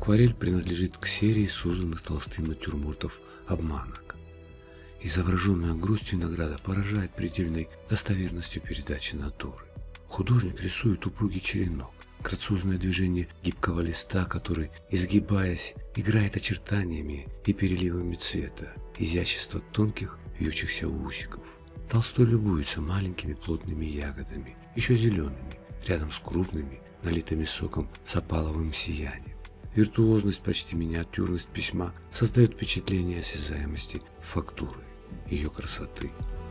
Акварель принадлежит к серии созданных Толстым натюрмортов «Обманок». Изображенная грусть винограда поражает предельной достоверностью передачи натуры. Художник рисует упругий черенок, грациозное движение гибкого листа, который, изгибаясь, играет очертаниями и переливами цвета, изящество тонких вьющихся усиков. Толстой любуется маленькими плотными ягодами, еще зелеными, рядом с крупными, налитыми соком с опаловым сиянием. Виртуозность, почти миниатюрность письма создает впечатление осязаемости фактуры, ее красоты.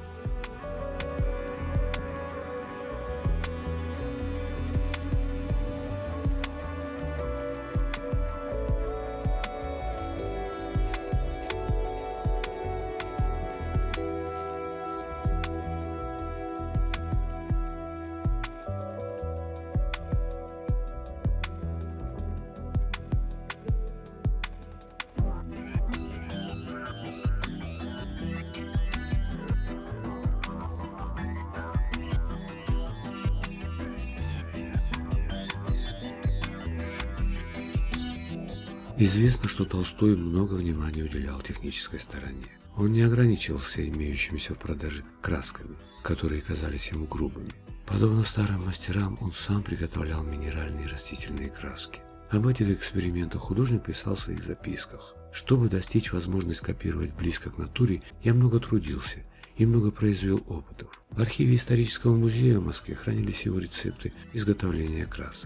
Известно, что Толстой много внимания уделял технической стороне. Он не ограничивался имеющимися в продаже красками, которые казались ему грубыми. Подобно старым мастерам, он сам приготовлял минеральные и растительные краски. Об этих экспериментах художник писал в своих записках. Чтобы достичь возможности копировать близко к натуре, я много трудился и много произвел опытов. В архиве исторического музея в Москве хранились его рецепты изготовления красок.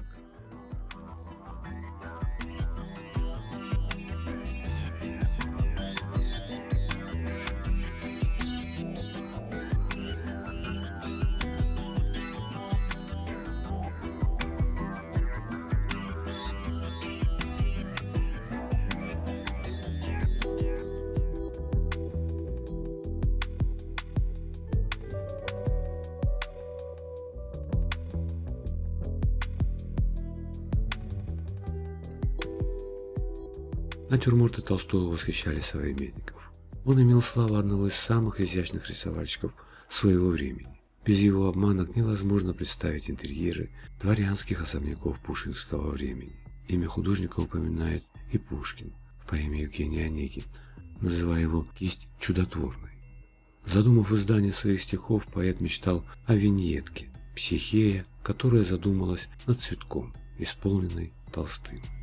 Натюрморты Толстого восхищали современников. Он имел славу одного из самых изящных рисовальщиков своего времени. Без его обманок невозможно представить интерьеры дворянских особняков пушкинского времени. Имя художника упоминает и Пушкин в поэме Евгений Онегин, называя его кисть чудотворной. Задумав издание своих стихов, поэт мечтал о виньетке, психея, которая задумалась над цветком, исполненной Толстым.